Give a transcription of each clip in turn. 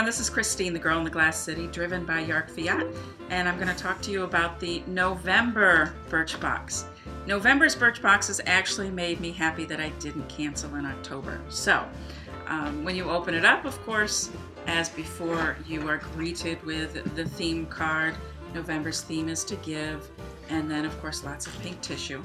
this is Christine, the girl in the Glass City, driven by Yark Fiat, and I'm going to talk to you about the November Birchbox. November's Birchbox has actually made me happy that I didn't cancel in October. So, when you open it up, of course, as before, you are greeted with the theme card. November's theme is to give, and then, of course, lots of pink tissue.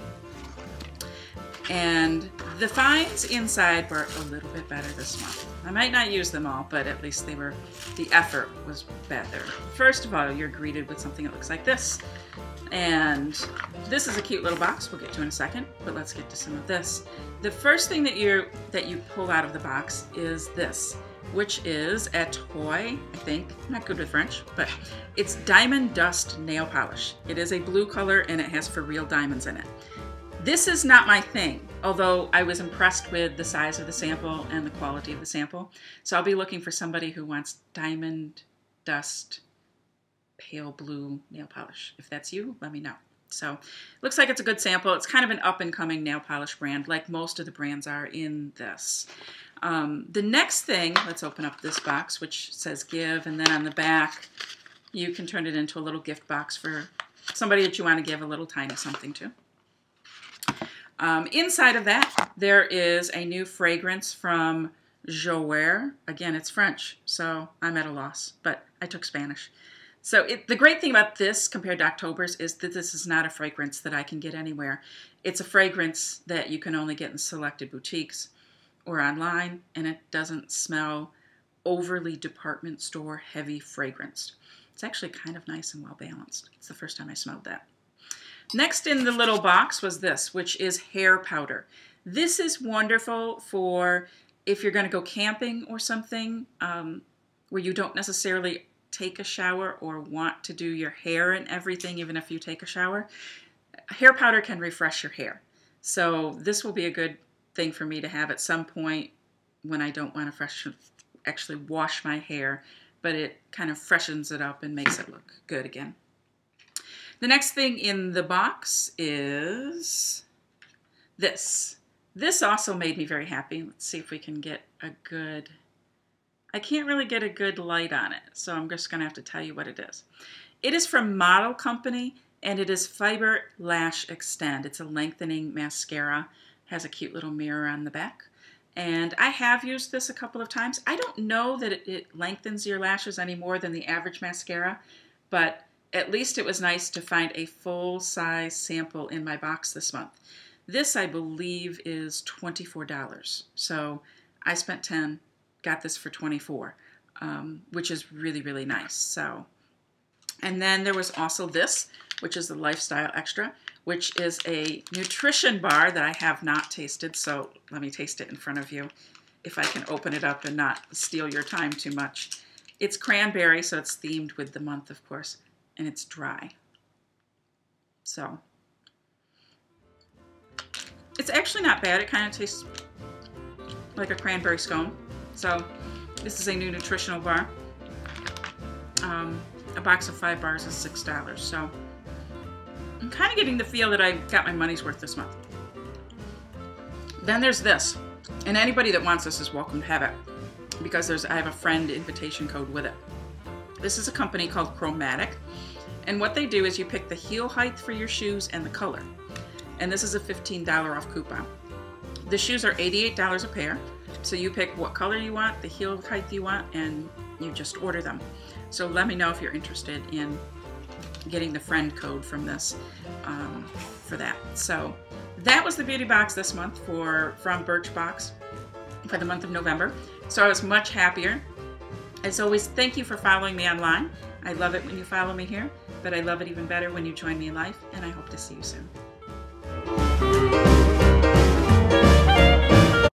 And the finds inside were a little bit better this month. I might not use them all, but at least the effort was better. First of all, you're greeted with something that looks like this. And this is a cute little box we'll get to in a second, but let's get to some of this. The first thing that you pull out of the box is this, which is a toy, I think. I'm not good with French, but it's Diamond Dust nail polish. It is a blue color and it has for real diamonds in it. This is not my thing, although I was impressed with the size of the sample and the quality of the sample. So I'll be looking for somebody who wants Diamond Dust pale blue nail polish. If that's you, let me know. So looks like it's a good sample. It's kind of an up-and-coming nail polish brand, like most of the brands are in this. The next thing, let's open up this box, which says give, and then on the back, you can turn it into a little gift box for somebody that you want to give a little tiny something to. Inside of that, there is a new fragrance from Jouer. Again, it's French, so I'm at a loss, but I took Spanish. So the great thing about this compared to October's is that this is not a fragrance that I can get anywhere. It's a fragrance that you can only get in selected boutiques or online, and it doesn't smell overly department store heavy fragranced. It's actually kind of nice and well balanced. It's the first time I smelled that. Next in the little box was this, which is hair powder. This is wonderful for if you're going to go camping or something where you don't necessarily take a shower or want to do your hair and everything, even if you take a shower. Hair powder can refresh your hair. So this will be a good thing for me to have at some point when I don't want to actually wash my hair, but it kind of freshens it up and makes it look good again. The next thing in the box is this. This also made me very happy. Let's see if we can get a good... I can't really get a good light on it, so I'm just going to have to tell you what it is. It is from Model Company, and it is Fiber Lash Extend. It's a lengthening mascara. Has a cute little mirror on the back. And I have used this a couple of times. I don't know that it lengthens your lashes any more than the average mascara, but at least it was nice to find a full-size sample in my box this month. This, I believe, is $24. So I spent $10, got this for $24, which is really, really nice. So, and then there was also this, which is the Lifestyle Extra, which is a nutrition bar that I have not tasted. So let me taste it in front of you if I can open it up and not steal your time too much. It's cranberry, so it's themed with the month, of course. And it's dry. So it's actually not bad. It kind of tastes like a cranberry scone. So this is a new nutritional bar. A box of 5 bars is $6. So I'm kind of getting the feel that I got my money's worth this month. Then there's this, and anybody that wants this is welcome to have it because I have a friend invitation code with it. This is a company called Chromatic, and what they do is you pick the heel height for your shoes and the color. And this is a $15 off coupon. The shoes are $88 a pair, so you pick what color you want, the heel height you want, and you just order them. So let me know if you're interested in getting the friend code from this for that. So that was the beauty box this month from Birchbox for the month of November. So I was much happier. As always, thank you for following me online. I love it when you follow me here, but I love it even better when you join me in life, and I hope to see you soon.